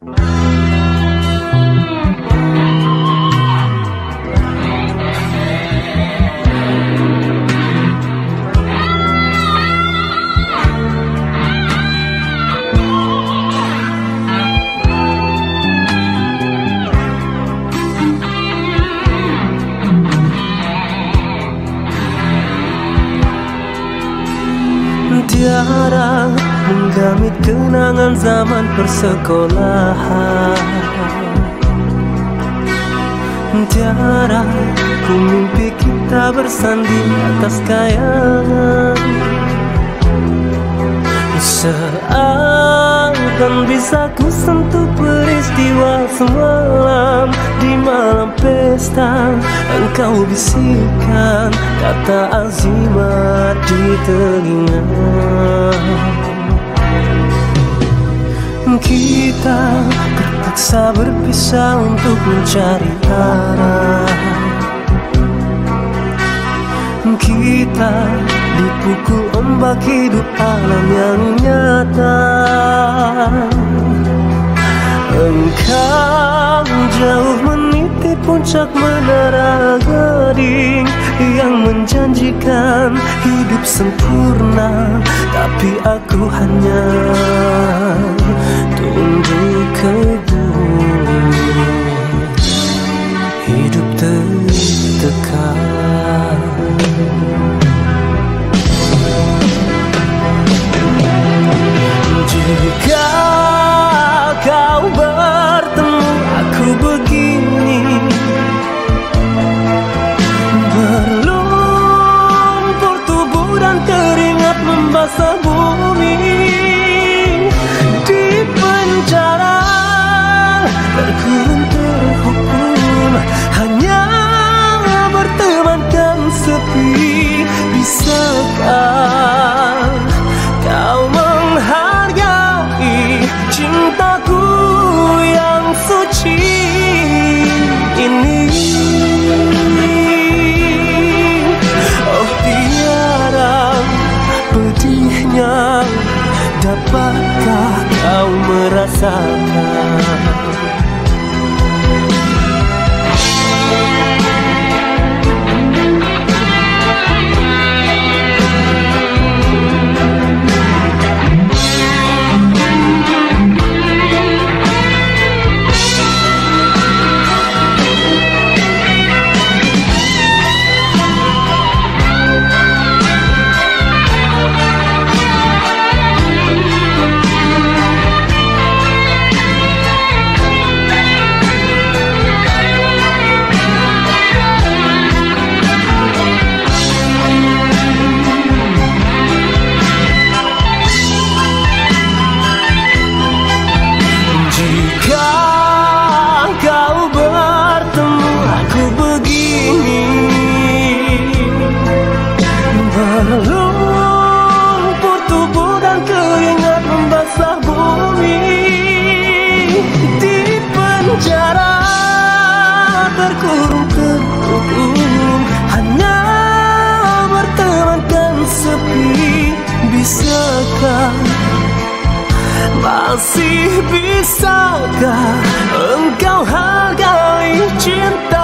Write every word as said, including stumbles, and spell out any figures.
Tiara menggamit kenangan zaman persekolahan. Tiara ku mimpi kita bersanding atas kayangan. Seakan bisa ku sentuh peristiwa semalam. Di malam pesta engkau bisikkan kata azimat di telinga. Kita terpaksa berpisah untuk mencari arah. Kita dipukul ombak hidup alam yang nyata. Engkau jauh meniti puncak menara gading yang menjanjikan hidup sempurna, tapi aku hanya tunduk ke bumi, hidup tertekan. Jika kau bertemu aku begini, berlumpur tubuh dan keringat membasah bumi. Di penjara terkurung terhukum, hanya bertemankan sepi. Bisakah kau menghargai cintaku yang suci ini? Oh Tiara, pedihnya dapatkah kau merasakan? Lumpur tubuh dan keringat membasah bumi. Di penjara terkurung terhukum, hanya bertemankan sepi. Bisakah, masih bisakah engkau hargai cinta